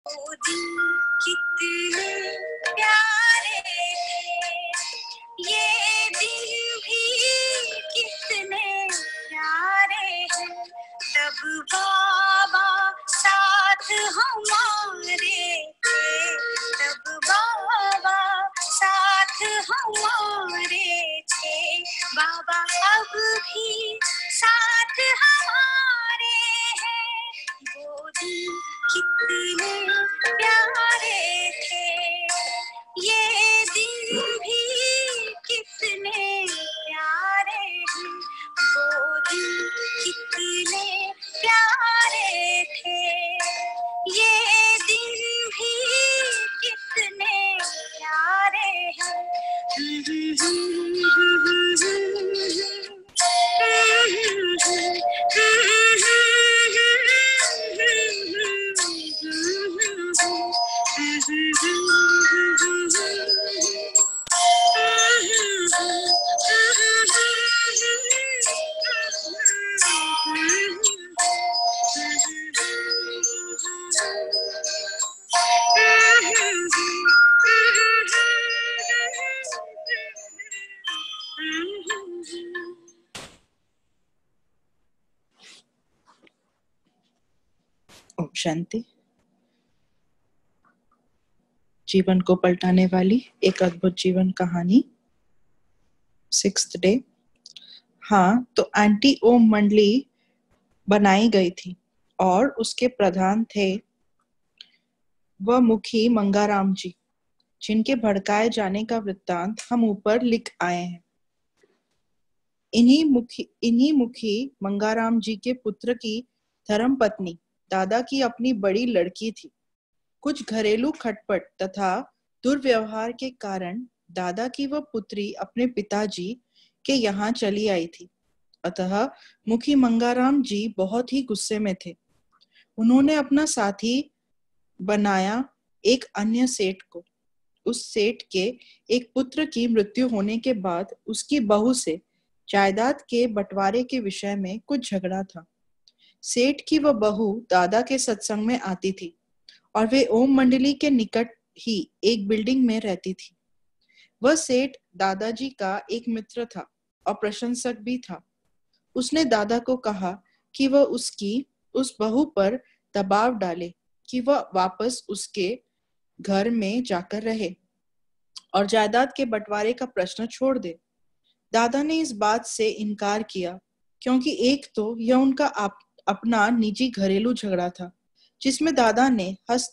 वो दिन कितने प्यारे थे, ये दिन भी कितने प्यारे हैं। तब बाबा साथ हमारे थे, तब बाबा साथ हमारे थे। बाबा अब भी साथ हमारे हैं, वो दिन कितने प्यारे थे, ये दिन भी कितने प्यारे हैं। वो दिन कितने प्यारे थे, ये दिन भी कितने प्यारे हैं। ओम शांति। जीवन को पलटाने वाली एक अद्भुत जीवन कहानी, 6th डे। हाँ, तो एंटी ओम मंडली बनाई गई थी और उसके प्रधान थे वह मुखी मंगाराम जी, जिनके भड़काए जाने का वृत्तांत हम ऊपर लिख आए हैं। इन्हीं मुखी मंगाराम जी के पुत्र की धर्मपत्नी दादा की अपनी बड़ी लड़की थी। कुछ घरेलू खटपट तथा दुर्व्यवहार के कारण दादा की वह पुत्री अपने पिताजी के यहाँ चली आई थी। अतः मुखी मंगाराम जी बहुत ही गुस्से में थे। उन्होंने अपना साथी बनाया एक अन्य सेठ को। उस सेठ के एक पुत्र की मृत्यु होने के बाद उसकी बहू से जायदाद के बंटवारे के विषय में कुछ झगड़ा था। सेठ की वह बहू दादा के सत्संग में आती थी और वे ओम मंडली के निकट ही एक बिल्डिंग में रहती थी। वह सेठ दादाजी का एक मित्र था और प्रशंसक भी था। उसने दादा को कहा कि वह उस बहू पर दबाव डाले कि वह वापस उसके घर में जाकर रहे और जायदाद के बंटवारे का प्रश्न छोड़ दे। दादा ने इस बात से इनकार किया, क्योंकि एक तो यह उनका अपना निजी घरेलू झगड़ा था जिसमें दादा ने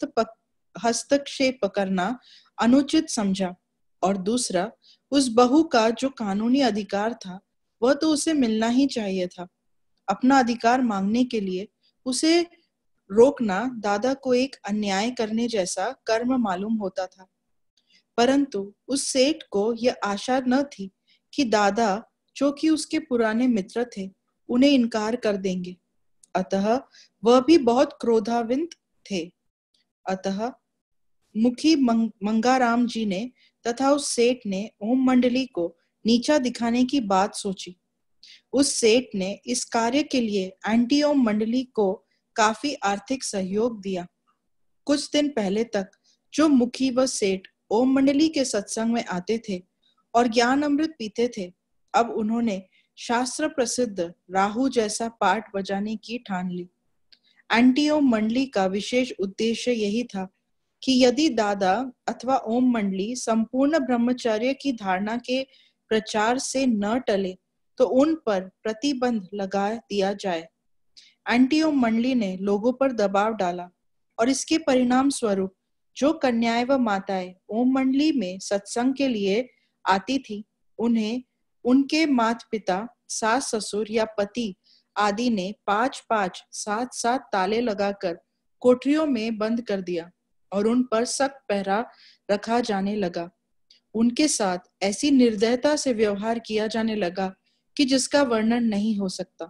हस्तक्षेप करना अनुचित समझा, और दूसरा उस बहू का जो कानूनी अधिकार था वह तो उसे मिलना ही चाहिए था। अपना अधिकार मांगने के लिए उसे रोकना दादा को एक अन्याय करने जैसा कर्म मालूम होता था। परंतु उस सेठ को यह आशा न थी कि दादा, जो कि उसके पुराने मित्र थे, उन्हें इनकार कर देंगे। अतः वह भी बहुत क्रोधान्वित थे। अतः मुखी मंगाराम जी ने तथा उस सेठ ने ओम मंडली को नीचा दिखाने की बात सोची। उस सेठ ने इस कार्य के लिए एंटी ओम मंडली को काफी आर्थिक सहयोग दिया। कुछ दिन पहले तक जो मुखी व सेठ ओम मंडली के सत्संग में आते थे और ज्ञान अमृत पीते थे, अब उन्होंने शास्त्र प्रसिद्ध राहु जैसा पाठ बजाने की ठान ली। एंटी ओम मंडली का विशेष उद्देश्य यही था कि यदि दादा अथवा ओम मंडली संपूर्ण ब्रह्मचर्य की धारणा के प्रचार से न टले तो उन पर प्रतिबंध लगा दिया जाए। एंटी ओम मंडली ने लोगों पर दबाव डाला और इसके परिणाम स्वरूप जो कन्याएं व माताएं ओम मंडली में सत्संग के लिए आती थी, उन्हें उनके माता पिता, सास ससुर या पति आदि ने 5-5, 7-7 ताले लगाकर कोठरियों में बंद कर दिया और उन पर सख्त पहरा रखा जाने लगा। उनके साथ ऐसी निर्दयता से व्यवहार किया जाने लगा कि जिसका वर्णन नहीं हो सकता।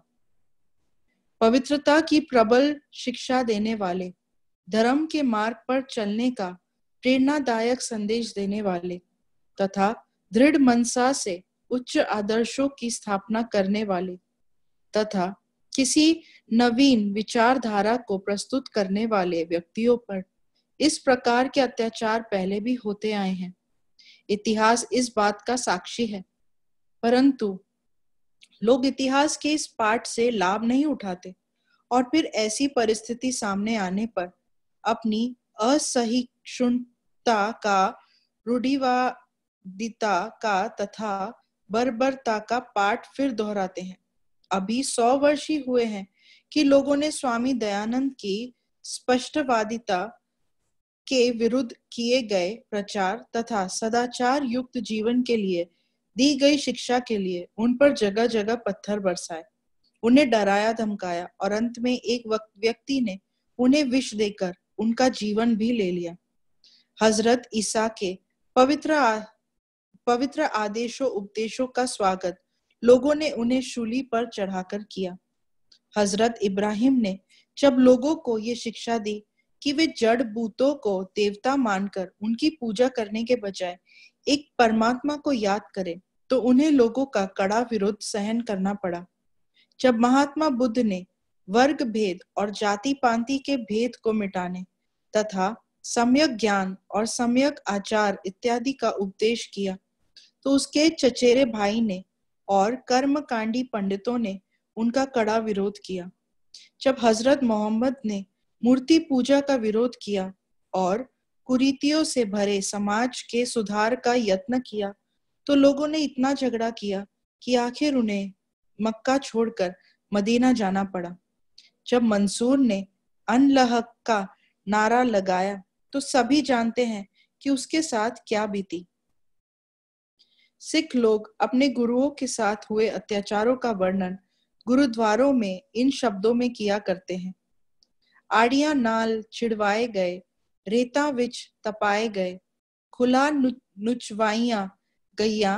पवित्रता की प्रबल शिक्षा देने वाले, धर्म के मार्ग पर चलने का प्रेरणादायक संदेश देने वाले तथा दृढ़ मनसा से उच्च आदर्शों की स्थापना करने वाले तथा किसी नवीन विचारधारा को प्रस्तुत करने वाले व्यक्तियों पर इस प्रकार के अत्याचार पहले भी होते आए हैं। इतिहास इस बात का साक्षी है, परंतु लोग इतिहास के इस पाठ से लाभ नहीं उठाते और फिर ऐसी परिस्थिति सामने आने पर अपनी असहिष्णुता का, रूढ़िवादिता का तथा बर्बरता का पाठ फिर दोहराते हैं। अभी 100 वर्ष ही हुए हैं कि लोगों ने स्वामी दयानंद की स्पष्टवादिता के विरुद्ध किए गए प्रचार तथा सदाचार युक्त जीवन के लिए दी गई शिक्षा के लिए उन पर जगह जगह पत्थर बरसाए, उन्हें डराया धमकाया और अंत में एक व्यक्ति ने उन्हें विष देकर उनका जीवन भी ले लिया। हजरत ईसा के पवित्र आदेशों उपदेशों का स्वागत लोगों ने उन्हें शूली पर चढ़ाकर किया। हजरत इब्राहिम ने जब लोगों को ये शिक्षा दी कि वे जड़ बूतों को देवता मानकर उनकी पूजा करने के बजाय एक परमात्मा को याद करें, तो उन्हें लोगों का कड़ा विरोध सहन करना पड़ा। जब महात्मा बुद्ध ने वर्ग भेद और जाति पांति के भेद को मिटाने तथा सम्यक ज्ञान और सम्यक आचार इत्यादि का उपदेश किया, तो उसके चचेरे भाई ने और कर्मकांडी पंडितों ने उनका कड़ा विरोध किया। जब हजरत मोहम्मद ने मूर्ति पूजा का विरोध किया और कुरीतियों से भरे समाज के सुधार का यत्न किया, तो लोगों ने इतना झगड़ा किया कि आखिर उन्हें मक्का छोड़कर मदीना जाना पड़ा। जब मंसूर ने अनलह का नारा लगाया, तो सभी जानते हैं कि उसके साथ क्या बीती। सिख लोग अपने गुरुओं के साथ हुए अत्याचारों का वर्णन गुरुद्वारों में इन शब्दों में किया करते हैं। आड़ियां नाल छिड़वाए गए, रेता विच तपाए गए, खुला नुचवाइयां गईयां,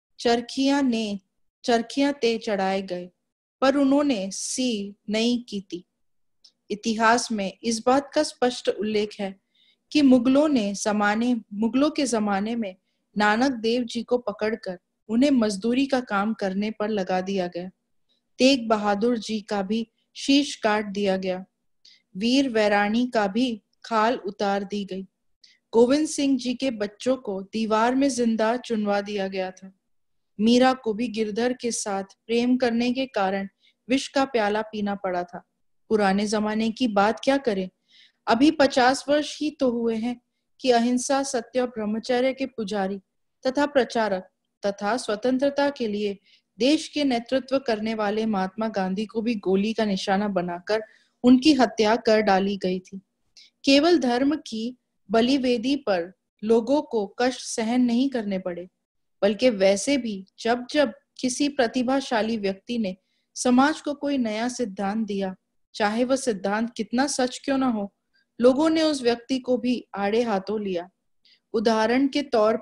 चरखियां ते चढ़ाए गए, पर उन्होंने सी नहीं की थी। इतिहास में इस बात का स्पष्ट उल्लेख है कि मुगलों के जमाने में नानक देव जी को पकड़कर उन्हें मजदूरी का काम करने पर लगा दिया गया। तेग बहादुर जी का भी शीश काट दिया गया। वीर वैराणी का भी खाल उतार दी गई। गोविंद सिंह जी के बच्चों को दीवार में जिंदा चुनवा दिया गया था। मीरा को भी गिरधर के साथ प्रेम करने के कारण विष का प्याला पीना पड़ा था। पुराने जमाने की बात क्या करें, अभी 50 वर्ष ही तो हुए हैं कि अहिंसा, सत्य और ब्रह्मचर्य के पुजारी तथा प्रचारक तथा स्वतंत्रता के लिए देश के नेतृत्व करने वाले महात्मा गांधी को भी गोली का निशाना बनाकर उनकी हत्या कर डाली गई थी। केवल धर्म की बलिवेदी पर लोगों को कष्ट सहन नहीं करने पड़े, बल्कि वैसे भी जब जब किसी प्रतिभाशाली व्यक्ति ने समाज को कोई नया सिद्धांत दिया, चाहे वह सिद्धांत कितना सच क्यों ना हो, लोगों ने उस व्यक्ति को भी आड़े हाथों लिया। उदाहरण के तौर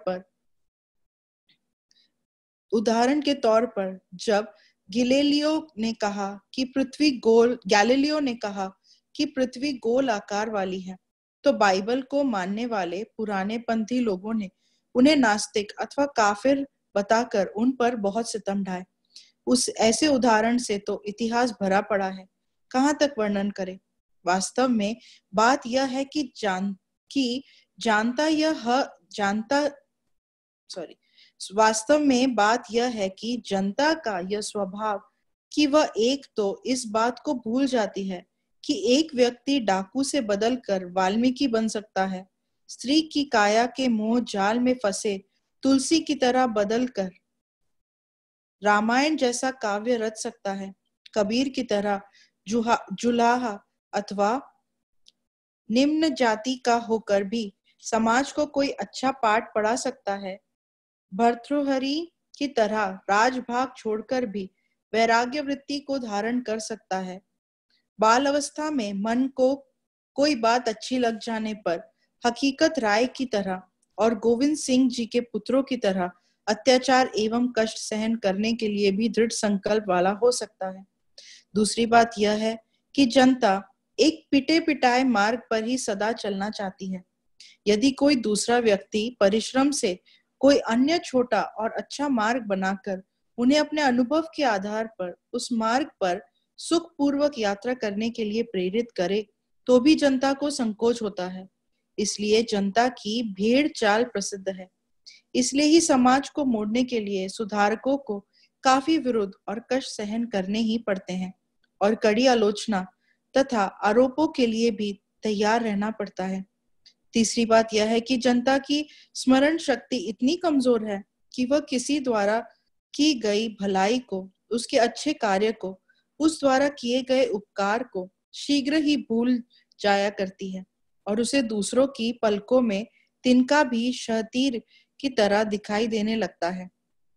पर जब गैलीलियो ने कहा कि पृथ्वी गोल आकार वाली है, तो बाइबल को मानने वाले पुराने पंथी लोगों ने उन्हें नास्तिक अथवा काफिर बताकर उन पर बहुत सितम ढाए। उस ऐसे उदाहरण से तो इतिहास भरा पड़ा है, कहाँ तक वर्णन करें। वास्तव में बात यह है कि जनता का यह स्वभाव कि वह एक तो इस बात को भूल जाती है कि एक व्यक्ति डाकू से बदलकर वाल्मीकि बन सकता है, स्त्री की काया के मोह जाल में फंसे तुलसी की तरह बदलकर रामायण जैसा काव्य रच सकता है, कबीर की तरह जुलाहा अथवा निम्न जाति का होकर भी समाज को कोई अच्छा पाठ पढ़ा सकता है, भर्तृहरि की तरह राजभाग छोड़कर भी वैराग्य वृत्ति को धारण कर सकता है। बाल अवस्था में मन को कोई बात अच्छी लग जाने पर हकीकत राय की तरह और गोविंद सिंह जी के पुत्रों की तरह अत्याचार एवं कष्ट सहन करने के लिए भी दृढ़ संकल्प वाला हो सकता है। दूसरी बात यह है कि जनता एक पिटे पिटाए मार्ग पर ही सदा चलना चाहती है। यदि कोई दूसरा व्यक्ति परिश्रम से कोई अन्य छोटा और अच्छा मार्ग बनाकर उन्हें अपने अनुभव के आधार पर उस मार्ग पर सुखपूर्वक यात्रा करने के लिए प्रेरित करे, तो भी जनता को संकोच होता है। इसलिए जनता की भेड़ चाल प्रसिद्ध है। इसलिए ही समाज को मोड़ने के लिए सुधारकों को काफी विरोध और कष्ट सहन करने ही पड़ते हैं और कड़ी आलोचना तथा आरोपों के लिए भी तैयार रहना पड़ता है। तीसरी बात यह है कि जनता की स्मरण शक्ति इतनी कमजोर है कि वह किसी द्वारा की गई भलाई को, उसके अच्छे कार्य को, उस द्वारा किए गए उपकार को शीघ्र ही भूल जाया करती है और उसे दूसरों की पलकों में तिनका भी शहतीर की तरह दिखाई देने लगता है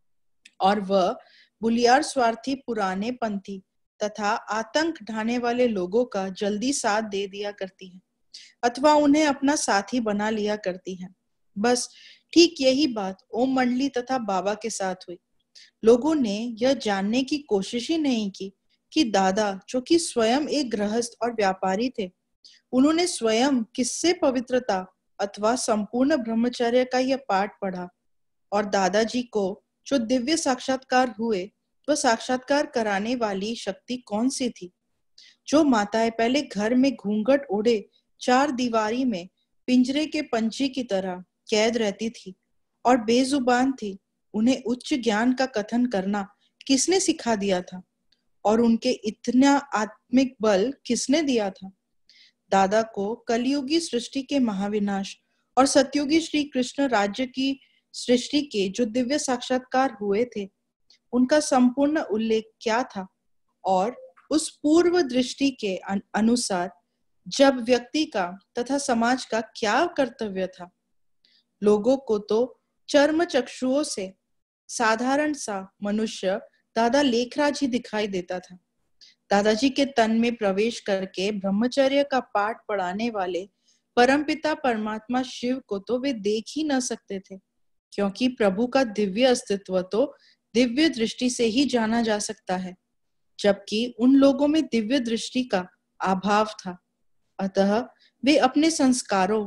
और वह बुलियार स्वार्थी पुराने पंथी तथा आतंक ढाने वाले लोगों का जल्दी साथ दे दिया करती है अथवा उन्हें अपना साथी बना लिया करती है। बस ठीक यही बात ओम मंडली तथा बाबा के साथ हुई। लोगों ने यह जानने की कोशिश ही नहीं की कि दादा, जो कि स्वयं एक गृहस्थ और व्यापारी थे, उन्होंने स्वयं किससे पवित्रता अथवा संपूर्ण ब्रह्मचर्य का यह पाठ पढ़ा और दादाजी को जो दिव्य साक्षात्कार हुए, वह साक्षात्कार कराने वाली शक्ति कौन सी थी। जो माताएं पहले घर में घूंघट ओढ़े चार दीवारी में पिंजरे के पंछी की तरह कैद रहती थी और बेजुबान थी, उन्हें उच्च ज्ञान का कथन करना किसने सिखा दिया था और उनके इतना आत्मिक बल किसने दिया था। दादा को कलयुगी सृष्टि के महाविनाश और सतयुगी श्री कृष्ण राज्य की सृष्टि के जो दिव्य साक्षात्कार हुए थे, उनका संपूर्ण उल्लेख क्या था और उस पूर्व दृष्टि के अनुसार जब व्यक्ति का तथा समाज का क्या कर्तव्य था। लोगों को तो चर्म चक्षुओं से साधारण सा मनुष्य दादा लेखराज ही दिखाई देता था। दादाजी के तन में प्रवेश करके ब्रह्मचर्य का पाठ पढ़ाने वाले परमपिता परमात्मा शिव को तो वे देख ही न सकते थे, क्योंकि प्रभु का दिव्य अस्तित्व तो दिव्य दृष्टि से ही जाना जा सकता है, जबकि उन लोगों में दिव्य दृष्टि का अभाव था। अतः वे अपने संस्कारों,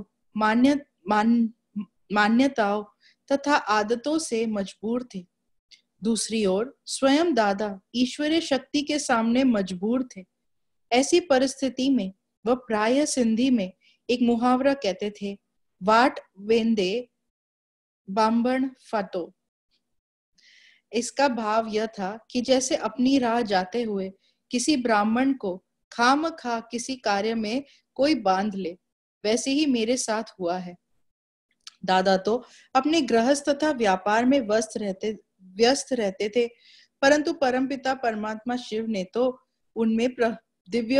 मान्यताओं तथा आदतों से मजबूर थे। दूसरी ओर स्वयं दादा ईश्वरीय शक्ति के सामने मजबूर थे। ऐसी परिस्थिति में वह प्राय सिंधी में एक मुहावरा कहते थे, वाट वेंदे बांबण फाटो। इसका भाव यह था कि जैसे अपनी राह जाते हुए किसी ब्राह्मण को खामखा किसी कार्य में कोई बांध ले, वैसे ही मेरे साथ हुआ है। दादा तो अपने गृहस्थ तथा व्यापार में व्यस्त रहते थे, परंतु परमपिता परमात्मा शिव ने तो उनमें दिव्य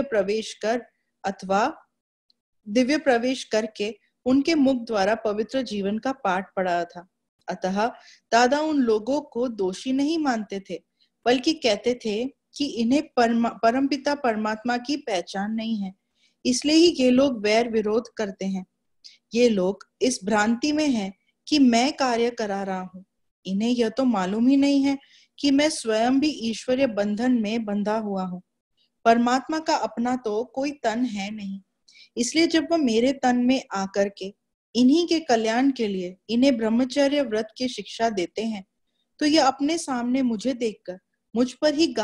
प्रवेश करके उनके मुख द्वारा पवित्र जीवन का पाठ पढ़ाया था। अतः दादा उन लोगों को दोषी नहीं मानते थे, बल्कि कहते थे कि इन्हें परमपिता परमात्मा की पहचान नहीं है, इसलिए ही ये लोग वैर विरोध करते हैं। ये लोग इस भ्रांति में हैं कि मैं कार्य करा रहा हूँ। इन्हें यह तो मालूम ही नहीं है कि मैं स्वयं भी ईश्वरीय बंधन में बंधा हुआ हूँ। परमात्मा का अपना तो कोई तन है नहीं, इसलिए जब वह मेरे तन में आकर के इन्हीं के कल्याण के लिए इन्हें ब्रह्मचर्य व्रत की शिक्षा देते हैं, तो ये अपने सामने मुझे देखकर मुझ पर ही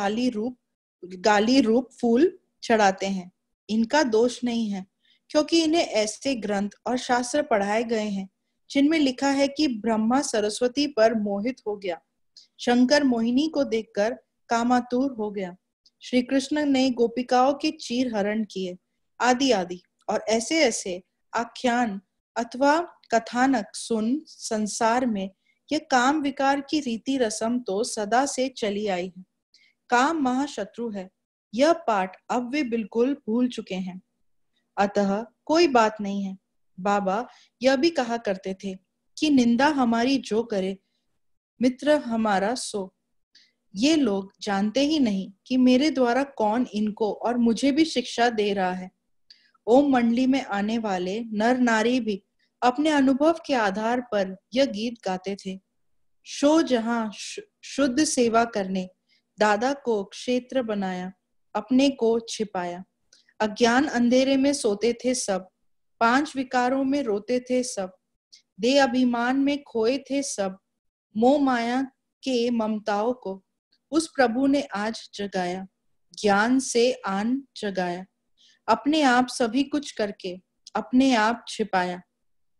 गाली रूप फूल चढ़ाते हैं। इनका दोष नहीं है, क्योंकि इन्हें ऐसे ग्रंथ और शास्त्र पढ़ाए गए हैं जिनमें लिखा है कि ब्रह्मा सरस्वती पर मोहित हो गया, शंकर मोहिनी को देखकर कामातुर हो गया, श्री कृष्ण ने गोपिकाओं के चीर हरण किए, आदि आदि। और ऐसे ऐसे आख्यान अथवा कथानक सुन संसार में यह काम विकार की रीति रस्म तो सदा से चली आई है। काम महाशत्रु है, यह पाठ अब वे बिल्कुल भूल चुके हैं। अतः कोई बात नहीं है। बाबा यह भी कहा करते थे कि निंदा हमारी जो करे, मित्र हमारा सो। ये लोग जानते ही नहीं कि मेरे द्वारा कौन इनको और मुझे भी शिक्षा दे रहा है। ओम मंडली में आने वाले नर नारी भी अपने अनुभव के आधार पर यह गीत गाते थे। शो जहां शुद्ध सेवा करने, दादा को क्षेत्र बनाया, अपने को छिपाया। अज्ञान अंधेरे में सोते थे सब, पांच विकारों में रोते थे सब, देह अभिमान में खोए थे सब, मोह माया के ममताओं को उस प्रभु ने आज जगाया, ज्ञान से आन जगाया। अपने आप सभी कुछ करके अपने आप छिपाया,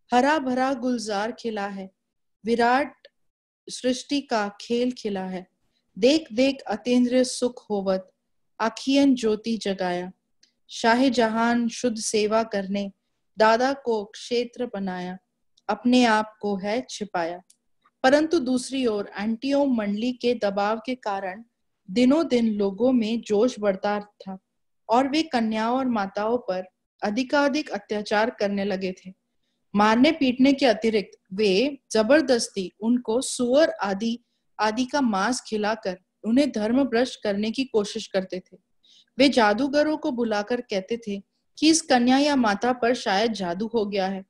हरा भरा गुलजार खिला है, विराट सृष्टि का खेल खिला है। देख देख अतीन्द्रिय सुख होवत, आखियन ज्योति जगाया। शाह जहान शुद्ध सेवा करने, दादा को क्षेत्र बनाया, अपने आप को है छिपाया। परंतु दूसरी ओर एंटियो मंडली के दबाव के कारण दिनों दिन लोगों में जोश बढ़ता था और वे कन्याओं और माताओं पर अधिकाधिक अत्याचार करने लगे थे। मारने पीटने के अतिरिक्त वे जबरदस्ती उनको सुअर आदि आदि का मांस खिलाकर उन्हें धर्म भ्रष्ट करने की कोशिश करते थे। वे जादूगरों को बुलाकर कहते थे कि इस कन्या या माता पर शायद जादू हो गया है,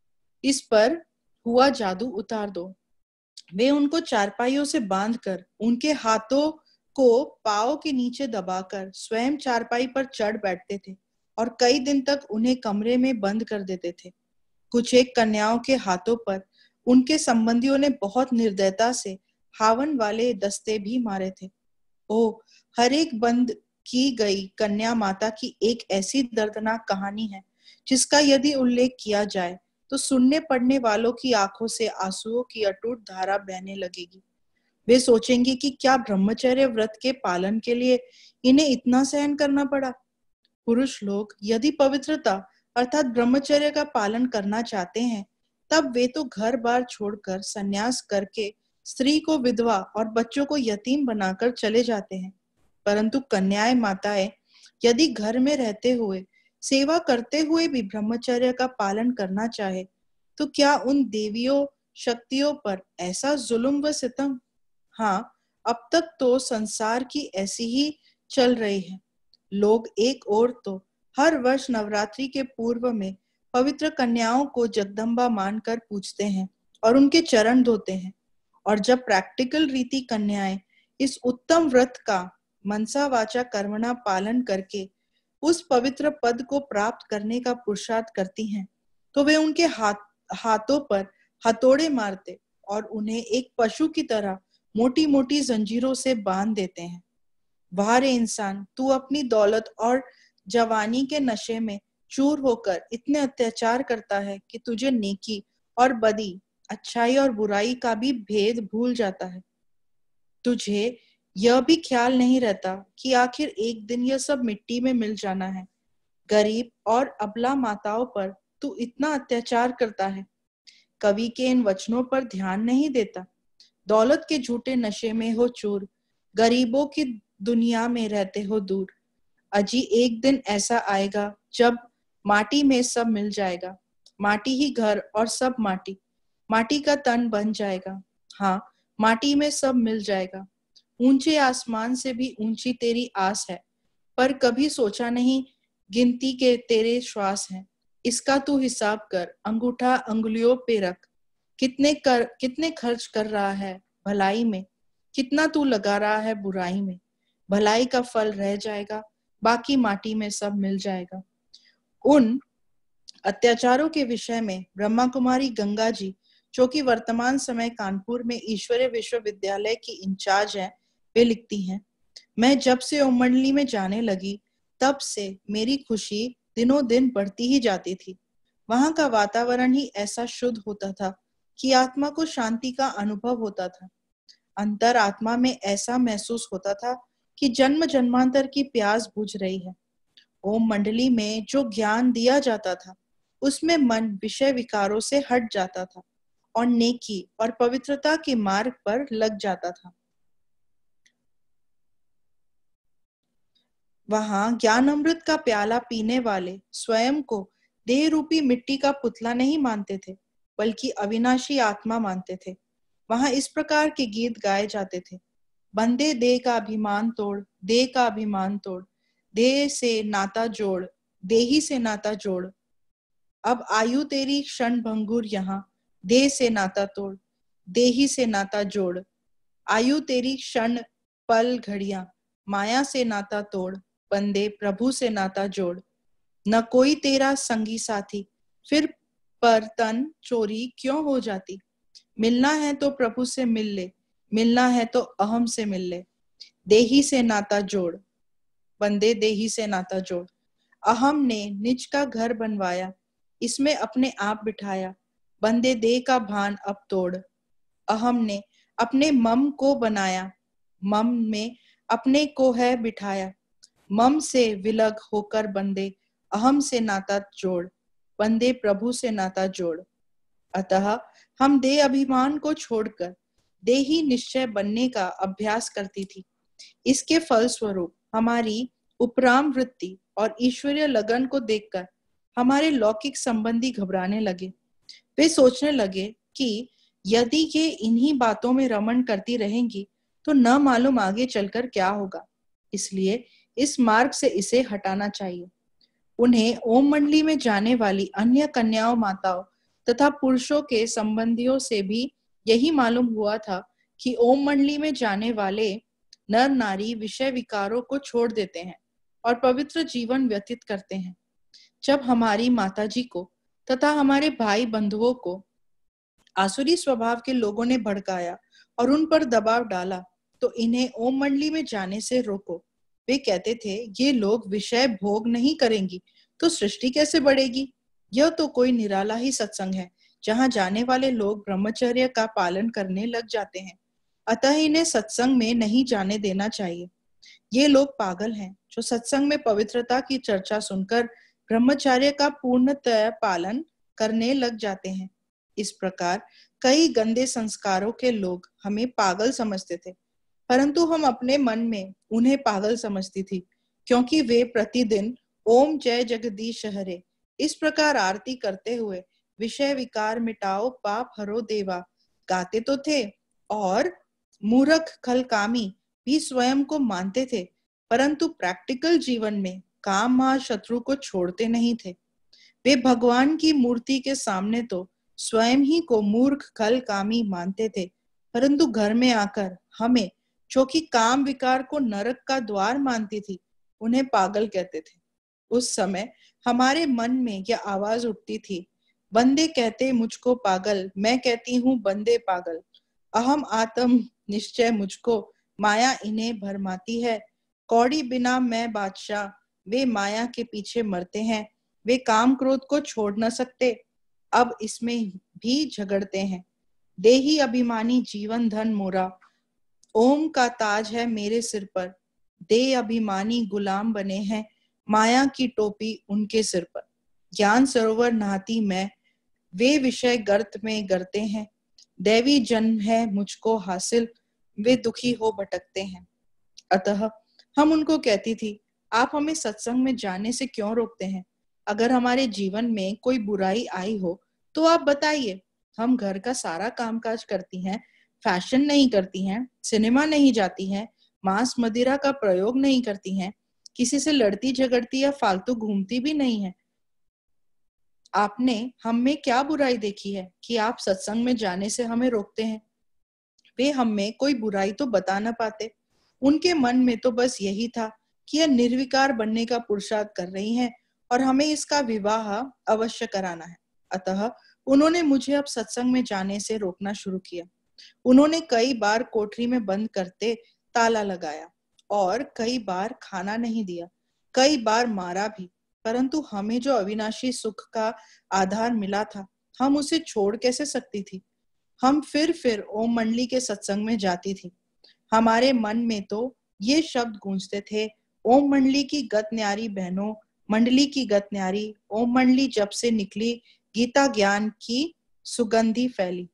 इस पर हुआ जादू उतार दो। वे उनको चारपाइयों से बांधकर उनके हाथों को पांव के नीचे दबाकर स्वयं चारपाई पर चढ़ बैठते थे और कई दिन तक उन्हें कमरे में बंद कर देते थे। कुछ एक कन्याओं के हाथों पर उनके संबंधियों ने बहुत निर्दयता से हावन वाले दस्ते भी मारे थे। ओ, हर एक बंद की गई कन्या माता की एक ऐसी दर्दनाक कहानी है जिसका यदि उल्लेख किया जाए तो सुनने पढ़ने वालों की आंखों से आंसुओं की अटूट धारा बहने लगेगी। वे सोचेंगे कि क्या ब्रह्मचर्य व्रत के पालन के लिए इन्हें इतना सहन करना पड़ा। पुरुष लोग यदि पवित्रता अर्थात ब्रह्मचर्य का पालन करना चाहते हैं, तब वे तो घर बार छोड़कर संन्यास करके स्त्री को विधवा और बच्चों को यतीम बनाकर चले जाते हैं। परंतु कन्याएं माताएं यदि घर में रहते हुए सेवा करते हुए भी ब्रह्मचर्य का पालन करना चाहे, तो क्या उन देवियों शक्तियों पर ऐसा जुल्म व सितम? हाँ, अब तक तो संसार की ऐसी ही चल रही है। लोग एक ओर तो हर वर्ष नवरात्रि के पूर्व में पवित्र कन्याओं को जगदम्बा मानकर पूजते हैं और उनके चरण धोते हैं, और जब प्रैक्टिकल रीति कन्याएं इस उत्तम व्रत का मनसा वाचा कर्मणा पालन करके उस पवित्र पद को प्राप्त करने का पुरुषार्थ करती हैं, तो वे उनके हाथों पर हथौड़े मारते और उन्हें एक पशु की तरह मोटी मोटी जंजीरों से बांध देते हैं। वाह रे इंसान, तू अपनी दौलत और जवानी के नशे में चूर होकर इतने अत्याचार करता है कि तुझे नेकी और बदी, अच्छाई और बुराई का भी भेद भूल जाता है। तुझे यह भी ख्याल नहीं रहता कि आखिर एक दिन यह सब मिट्टी में मिल जाना है। गरीब और अबला माताओं पर तू इतना अत्याचार करता है। कवि के इन वचनों पर ध्यान नहीं देता। दौलत के झूठे नशे में हो चूर, गरीबों की दुनिया में रहते हो दूर। अजी एक दिन ऐसा आएगा जब माटी में सब मिल जाएगा, माटी ही घर और सब माटी, माटी का तन बन जाएगा। हाँ, माटी में सब मिल जाएगा। ऊंचे आसमान से भी ऊंची तेरी आस है, पर कभी सोचा नहीं गिनती के तेरे श्वास हैं। इसका तू हिसाब कर, अंगूठा अंगुलियों पे रख। कितने खर्च कर रहा है भलाई में, कितना तू लगा रहा है बुराई में। भलाई का फल रह जाएगा, बाकी माटी में सब मिल जाएगा। उन अत्याचारों के विषय में ब्रह्मा कुमारी गंगा जी, जो कि वर्तमान समय कानपुर में ईश्वरीय विश्वविद्यालय की इंचार्ज हैं, वे लिखती हैं, मैं जब से ओम मंडली में जाने लगी तब से मेरी खुशी दिनों दिन बढ़ती ही जाती थी। वहां का वातावरण ही ऐसा शुद्ध होता था कि आत्मा को शांति का अनुभव होता था। अंतर आत्मा में ऐसा महसूस होता था कि जन्म जन्मांतर की प्यास बुझ रही है। ओम मंडली में जो ज्ञान दिया जाता था उसमें मन विषय विकारों से हट जाता था और नेकी और पवित्रता के मार्ग पर लग जाता था। वहां ज्ञान अमृत का प्याला पीने वाले स्वयं को देह रूपी मिट्टी का पुतला नहीं मानते थे, बल्कि अविनाशी आत्मा मानते थे। वहां इस प्रकार के गीत गाए जाते थे, बंदे देह का अभिमान तोड़, देह का अभिमान तोड़, देह से नाता जोड़, देही से नाता जोड़। अब आयु तेरी क्षण भंगुर यहाँ, देह से नाता तोड़, देही से नाता जोड़। आयु तेरी क्षण पल घड़ियां, माया से नाता तोड़, बंदे प्रभु से नाता जोड़। न कोई तेरा संगी साथी, फिर पर तन चोरी क्यों हो जाती। मिलना है तो प्रभु से मिल ले, मिलना है तो अहम से मिल ले। देही से नाता जोड़, बंदे देही से नाता जोड़। अहम ने निज का घर बनवाया, इसमें अपने आप बिठाया, बंदे देह का भान अब तोड़। अहम ने अपने मम को बनाया, मम में अपने को है बिठाया। मम से विलग होकर बंदे अहम से नाता जोड़, बंदे प्रभु से नाता जोड़। अतः हम देह अभिमान को छोड़कर देही निश्चय बनने का अभ्यास करती थी। इसके फलस्वरूप हमारी उपराम वृत्ति और ईश्वरीय लगन को देखकर हमारे लौकिक संबंधी घबराने लगे। वे सोचने लगे कि यदि ये इन्हीं बातों में रमण करती रहेंगी तो न मालूम आगे चलकर क्या होगा, इसलिए इस मार्ग से इसे हटाना चाहिए। उन्हें ओम मंडली में जाने वाली अन्य कन्याओं, माताओं तथा पुरुषों के संबंधियों से भी यही मालूम हुआ था कि ओम मंडली में जाने वाले नर नारी विषय विकारों को छोड़ देते हैं और पवित्र जीवन व्यतीत करते हैं। जब हमारी माताजी को तथा हमारे भाई बंधुओं को आसुरी स्वभाव के लोगों ने भड़काया और उन पर दबाव डाला तो इन्हें ओम मंडली में जाने से रोको। वे कहते थे, ये लोग विषय भोग नहीं करेंगी तो सृष्टि कैसे बढ़ेगी? यह तो कोई निराला ही सत्संग है जहां जाने वाले लोग ब्रह्मचर्य का पालन करने लग जाते हैं, अतः इन्हें सत्संग में नहीं जाने देना चाहिए। ये लोग पागल हैं जो सत्संग में पवित्रता की चर्चा सुनकर ब्रह्मचर्य का पूर्णतः पालन करने लग जाते हैं। इस प्रकार कई गंदे संस्कारों के लोग हमें पागल समझते थे, परंतु हम अपने मन में उन्हें पागल समझती थी, क्योंकि वे प्रतिदिन ओम जय जगदीश हरे इस प्रकार आरती करते हुए विषय विकार मिटाओ पाप हरो देवा गाते तो थे और मूर्ख खलकामी भी स्वयं को मानते थे, परंतु प्रैक्टिकल जीवन में काम महाशत्रु को छोड़ते नहीं थे। वे भगवान की मूर्ति के सामने तो स्वयं ही को मूर्ख खलकामी मानते थे, परंतु घर में आकर हमें, जो कि काम विकार को नरक का द्वार मानती थी, उन्हें पागल कहते थे। उस समय हमारे मन में यह आवाज उठती थी, बंदे कहते मुझको पागल, मैं कहती हूँ बंदे पागल। अहम आत्म निश्चय मुझको, माया इन्हें भरमाती है। कौड़ी बिना मैं बादशाह, वे माया के पीछे मरते हैं। वे काम क्रोध को छोड़ न सकते, अब इसमें भी झगड़ते हैं। देही अभिमानी जीवन धन मोरा, ओम का ताज है मेरे सिर पर। देह अभिमानी गुलाम बने हैं, माया की टोपी उनके सिर पर। ज्ञान सरोवर नहाती मैं, वे विषय गर्त में गरते हैं। दैवी जन्म है मुझको हासिल, वे दुखी हो भटकते हैं। अतः हम उनको कहती थी, आप हमें सत्संग में जाने से क्यों रोकते हैं? अगर हमारे जीवन में कोई बुराई आई हो तो आप बताइए। हम घर का सारा कामकाज करती हैं, फैशन नहीं करती हैं, सिनेमा नहीं जाती हैं, मांस मदिरा का प्रयोग नहीं करती हैं, किसी से लड़ती झगड़ती या फालतू घूमती भी नहीं है। आपने हम में क्या बुराई देखी है कि आप सत्संग में जाने से हमें रोकते हैं? वे हम में कोई बुराई तो बता न पाते। उनके मन में तो बस यही था कि यह निर्विकार बनने का पुरुषार्थ कर रही हैं और हमें इसका विवाह अवश्य कराना है। अतः उन्होंने मुझे अब सत्संग में जाने से रोकना शुरू किया। उन्होंने कई बार कोठरी में बंद करते ताला लगाया और कई बार खाना नहीं दिया, कई बार मारा भी, परंतु हमें जो अविनाशी सुख का आधार मिला था, हम उसे छोड़ कैसे सकती थी? हम फिर ओम मंडली के सत्संग में जाती थी। हमारे मन में तो ये शब्द गूंजते थे, ओम मंडली की गत न्यारी बहनों, मंडली की गत न्यारी, ओम मंडली जब से निकली, गीता ज्ञान की सुगंधी फैली।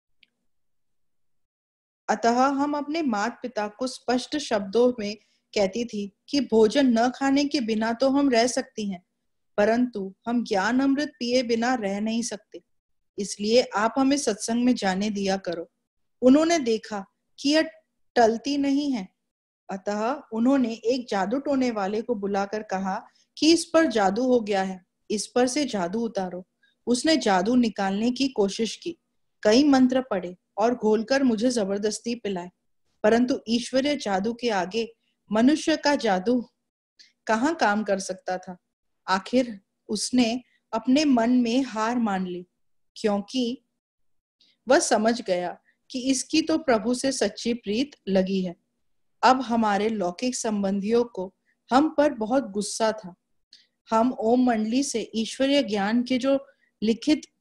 अतः हम अपने माता पिता को स्पष्ट शब्दों में कहती थी कि भोजन न खाने के बिना तो हम रह सकती हैं, परंतु हम ज्ञान अमृत पिए बिना रह नहीं सकते, इसलिए आप हमें सत्संग में जाने दिया करो। उन्होंने देखा कि यह टलती नहीं है, अतः उन्होंने एक जादू टोने वाले को बुलाकर कहा कि इस पर जादू हो गया है, इस पर से जादू उतारो। उसने जादू निकालने की कोशिश की, कई मंत्र पढ़े और घोलकर मुझे जबरदस्ती पिलाए, परंतु ईश्वरीय जादू के आगे मनुष्य का जादू कहाँ काम कर सकता था। आखिर उसने अपने मन में हार मान ली, क्योंकि वह समझ गया कि इसकी तो प्रभु से सच्ची प्रीत लगी है। अब हमारे लौकिक संबंधियों को हम पर बहुत गुस्सा था। हम ओम मंडली से ईश्वरीय ज्ञान के जो लिखित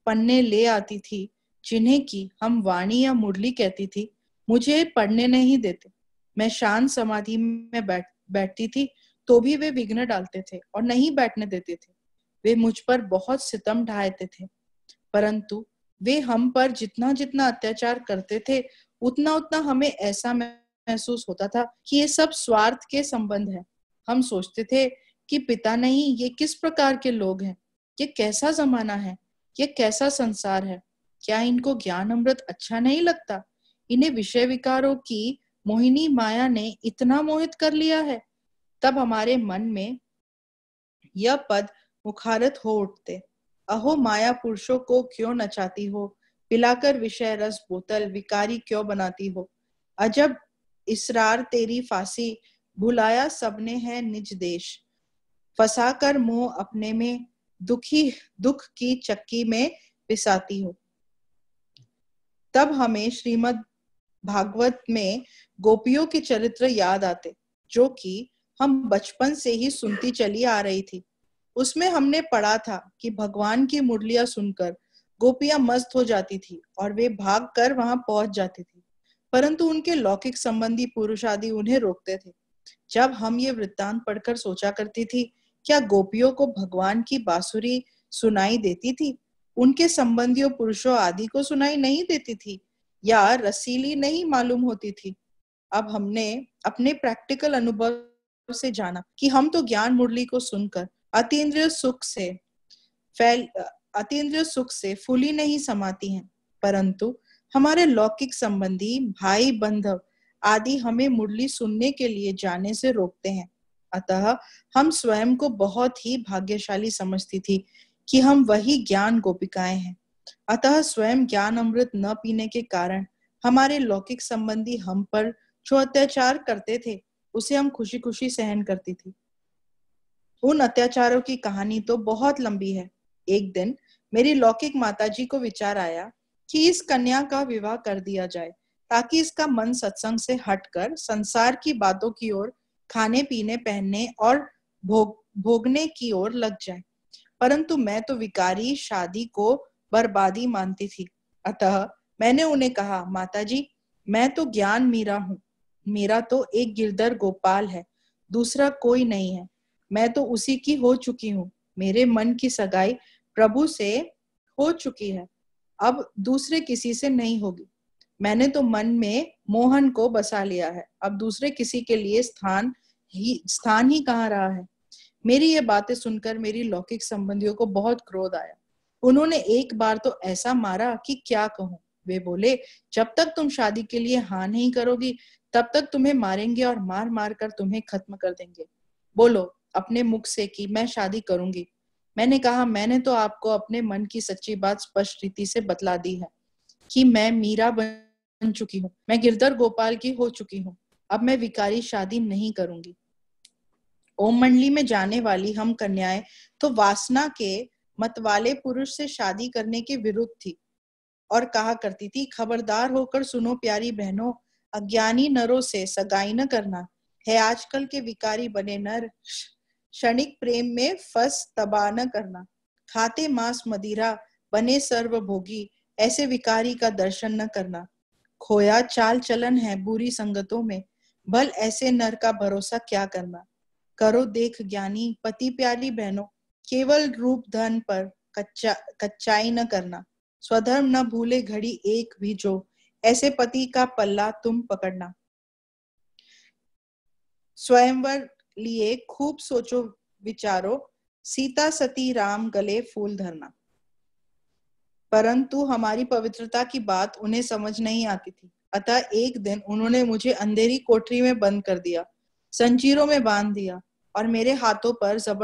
पन्ने ले आती थी, जिन्हें की हम वाणी या मुरली कहती थी, मुझे पढ़ने नहीं देते। मैं शांत समाधि में बैठती थी तो भी वे विघ्न डालते थे और नहीं बैठने देते थे। वे मुझ पर बहुत सितम ढाते थे, परंतु वे हम पर जितना जितना अत्याचार करते थे, उतना उतना हमें ऐसा महसूस होता था कि ये सब स्वार्थ के संबंध है। हम सोचते थे कि पिता नहीं, ये किस प्रकार के लोग हैं, ये कैसा जमाना है, ये कैसा संसार है। क्या इनको ज्ञान अमृत अच्छा नहीं लगता? इन्हें विषय विकारों की मोहिनी माया ने इतना मोहित कर लिया है। तब हमारे मन में यह पद मुखारत हो उठते, अहो माया पुरुषों को क्यों नचाती हो, पिलाकर विषय रस बोतल विकारी क्यों बनाती हो। अजब इसरार तेरी फांसी, भुलाया सबने है निज देश, फंसाकर मोह अपने में दुख की चक्की में पिसाती हो। तब हमें श्रीमद् भागवत में गोपियों के चरित्र याद आते, जो कि हम बचपन से ही सुनती चली आ रही थी। उसमें हमने पढ़ा था कि भगवान की मुरलियां सुनकर गोपियां मस्त हो जाती थी और वे भाग कर वहां पहुंच जाती थी, परंतु उनके लौकिक संबंधी पुरुष आदि उन्हें रोकते थे। जब हम ये वृत्तांत पढ़कर सोचा करती थी, क्या गोपियों को भगवान की बांसुरी सुनाई देती थी, उनके संबंधियों पुरुषों आदि को सुनाई नहीं देती थी, या रसीली नहीं मालूम होती थी? अब हमने अपने प्रैक्टिकल अनुभव से जाना कि हम तो ज्ञान मुरली को सुनकर अतीन्द्रिय सुख से फूली नहीं समाती हैं, परंतु हमारे लौकिक संबंधी भाई बंधव आदि हमें मुरली सुनने के लिए जाने से रोकते हैं। अतः हम स्वयं को बहुत ही भाग्यशाली समझती थी कि हम वही ज्ञान गोपिकाएं हैं। अतः स्वयं ज्ञान अमृत न पीने के कारण हमारे लौकिक संबंधी हम पर जो अत्याचार करते थे, उसे हम खुशी खुशी सहन करती थी। उन अत्याचारों की कहानी तो बहुत लंबी है। एक दिन मेरी लौकिक माताजी को विचार आया कि इस कन्या का विवाह कर दिया जाए, ताकि इसका मन सत्संग से हटकर संसार की बातों की ओर, खाने पीने पहनने और भोगने की ओर लग जाए। परंतु मैं तो विकारी शादी को बर्बादी मानती थी। अतः मैंने उन्हें कहा, माताजी, मैं तो ज्ञान मीरा हूँ, मेरा तो एक गिरधर गोपाल है, दूसरा कोई नहीं है। मैं तो उसी की हो चुकी हूँ। मेरे मन की सगाई प्रभु से हो चुकी है, अब दूसरे किसी से नहीं होगी। मैंने तो मन में मोहन को बसा लिया है, अब दूसरे किसी के लिए स्थान ही कहाँ रहा है। मेरी ये बातें सुनकर मेरी लौकिक संबंधियों को बहुत क्रोध आया। उन्होंने एक बार तो ऐसा मारा कि क्या कहूँ। वे बोले, जब तक तुम शादी के लिए हाँ नहीं करोगी, तब तक तुम्हें मारेंगे और मार मार कर तुम्हें खत्म कर देंगे। बोलो अपने मुख से कि मैं शादी करूंगी। मैंने कहा, मैंने तो आपको अपने मन की सच्ची बात स्पष्ट रीति से बतला दी है कि मैं मीरा बन चुकी हूँ, मैं गिरधर गोपाल की हो चुकी हूँ, अब मैं विकारी शादी नहीं करूंगी। ओम मंडली में जाने वाली हम कन्याएं तो वासना के मतवाले पुरुष से शादी करने के विरुद्ध थी और कहा करती थी, खबरदार होकर सुनो प्यारी बहनों, अज्ञानी नरों से सगाई न करना है। आजकल के विकारी बने नर क्षणिक प्रेम में फंस तबाह न करना। खाते मांस मदिरा बने सर्वभोगी, ऐसे विकारी का दर्शन न करना। खोया चाल चलन है बुरी संगतों में, भल ऐसे नर का भरोसा क्या करना। करो देख ज्ञानी पति प्यारी बहनों, केवल रूप धन पर कच्चाई न करना। स्वधर्म न भूले घड़ी एक भी जो, ऐसे पति का पल्ला तुम पकड़ना। स्वयंवर लिए खूब सोचो विचारो, सीता सती राम गले फूल धरना। परंतु हमारी पवित्रता की बात उन्हें समझ नहीं आती थी। अतः एक दिन उन्होंने मुझे अंधेरी कोठरी में बंद कर दिया, जंजीरों में बांध दिया और मेरे हाथों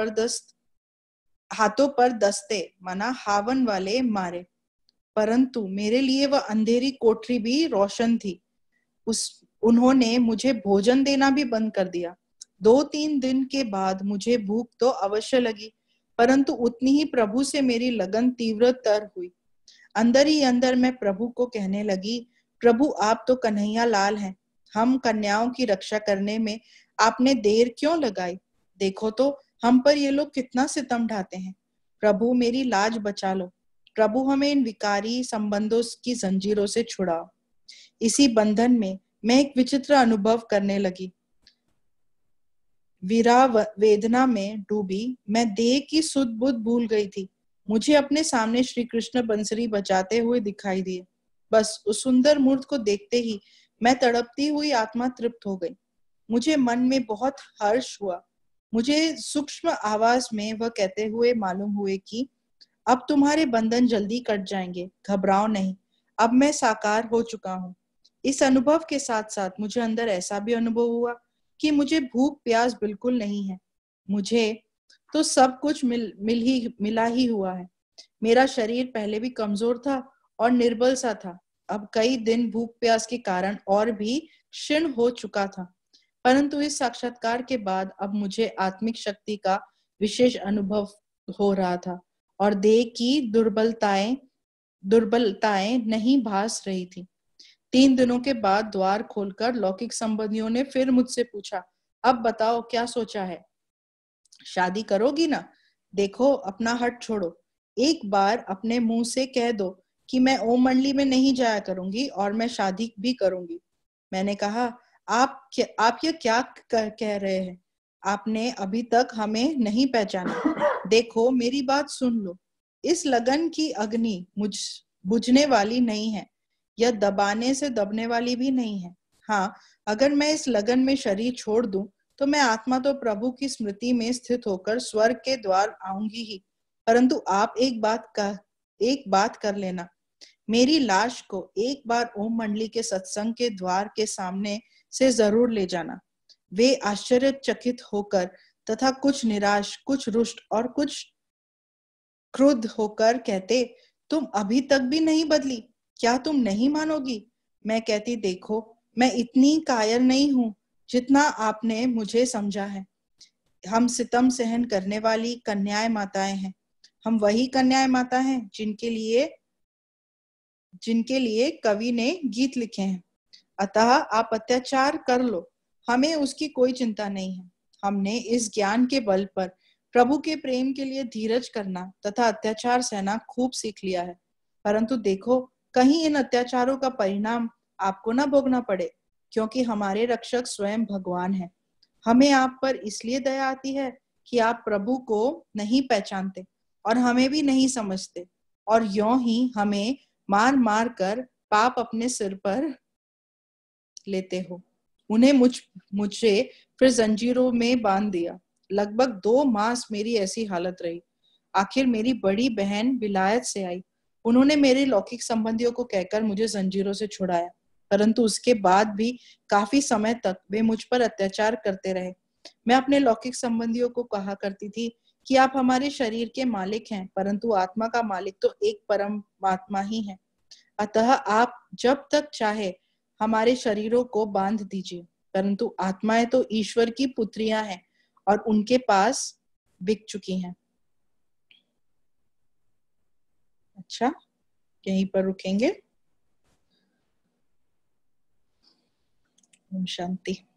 पर दस्ते माना हावन वाले मारे। परंतु मेरे लिए वह अंधेरी कोठरी भी रोशन थी। उन्होंने मुझे भोजन देना भी बंद कर दिया। 2-3 दिन के बाद मुझे भूख तो अवश्य लगी, परंतु उतनी ही प्रभु से मेरी लगन तीव्रतर हुई। अंदर ही अंदर मैं प्रभु को कहने लगी, प्रभु आप तो कन्हैया लाल हैं, हम कन्याओं की रक्षा करने में आपने देर क्यों लगाई। देखो तो हम पर ये लोग कितना सितम ढाते हैं। प्रभु मेरी लाज बचा लो। प्रभु हमें इन विकारी संबंधों की जंजीरों से छुड़ाओ। इसी बंधन में मैं एक विचित्र अनुभव करने लगी। वेदना में डूबी मैं देह की सुध बुध भूल गई थी। मुझे अपने सामने श्री कृष्ण बंसरी बजाते हुए दिखाई दिए। बस उस सुंदर मूर्त को देखते ही मैं तड़पती हुई आत्मा तृप्त हो गई। मुझे मन में बहुत हर्ष हुआ। मुझे सूक्ष्म आवाज में वह कहते हुए मालूम हुए कि अब तुम्हारे बंधन जल्दी कट जाएंगे, घबराओ नहीं, अब मैं साकार हो चुका हूँ। इस अनुभव के साथ साथ मुझे अंदर ऐसा भी अनुभव हुआ कि मुझे भूख प्यास बिल्कुल नहीं है। मुझे तो सब कुछ मिला ही हुआ है। मेरा शरीर पहले भी कमजोर था और निर्बल सा था। अब कई दिन भूख प्यास के कारण और भी क्षीण हो चुका था, परंतु इस साक्षात्कार के बाद अब मुझे आत्मिक शक्ति का विशेष अनुभव हो रहा था और देह की दुर्बलताएं नहीं भास रही थी। 3 दिनों के बाद द्वार खोलकर लौकिक संबंधियों ने फिर मुझसे पूछा, अब बताओ क्या सोचा है, शादी करोगी ना? देखो अपना हट छोड़ो। एक बार अपने मुंह से कह दो कि मैं ओम मंडली में नहीं जाया करूंगी और मैं शादी भी करूंगी। मैंने कहा, आप ये क्या कह रहे हैं? आपने अभी तक हमें नहीं पहचाना। देखो मेरी बात सुन लो। इस लगन की अग्नि बुझने वाली नहीं है, यह दबाने से दबने वाली भी नहीं है। हाँ, अगर मैं इस लगन में शरीर छोड़ दूं तो मैं आत्मा तो प्रभु की स्मृति में स्थित होकर स्वर्ग के द्वार आऊंगी ही, परंतु आप एक बात कर लेना, मेरी लाश को एक बार ओम मंडली के सत्संग के द्वार के सामने से जरूर ले जाना। वे आश्चर्यचकित होकर तथा कुछ निराश, कुछ रुष्ट और कुछ क्रुद्ध होकर कहते, तुम अभी तक भी नहीं बदली, क्या तुम नहीं मानोगी? मैं कहती, देखो मैं इतनी कायर नहीं हूं जितना आपने मुझे समझा है। हम सितम सहन करने वाली कन्याएं माताएं हैं। हम वही कन्याएं माता हैं जिनके लिए कवि ने गीत लिखे हैं। अतः आप अत्याचार कर लो, हमें उसकी कोई चिंता नहीं है। हमने इस ज्ञान के बल पर प्रभु के प्रेम के लिए धीरज करना तथा अत्याचार सहना खूब सीख लिया है। परंतु देखो कहीं इन अत्याचारों का परिणाम आपको न भोगना पड़े, क्योंकि हमारे रक्षक स्वयं भगवान है। हमें आप पर इसलिए दया आती है कि आप प्रभु को नहीं पहचानते और हमें भी नहीं समझते, और यों ही हमें मार मार कर पाप अपने सिर पर लेते हो। उन्हें मुझे फिर जंजीरों में बांध दिया। लगभग 2 मास मेरी ऐसी हालत रही। आखिर मेरी बड़ी बहन विलायत से आई। उन्होंने मेरे लौकिक संबंधियों को कहकर मुझे जंजीरों से छुड़ाया, परंतु उसके बाद भी काफी समय तक वे मुझ पर अत्याचार करते रहे। मैं अपने लौकिक संबंधियों को कहा करती थी कि आप हमारे शरीर के मालिक हैं, परंतु आत्मा का मालिक तो एक परमात्मा ही है। अतः आप जब तक चाहे हमारे शरीरों को बांध दीजिए, परंतु आत्माएं तो ईश्वर की पुत्रियां हैं और उनके पास बिक चुकी हैं। अच्छा, यहीं पर रुकेंगे। ओम शांति।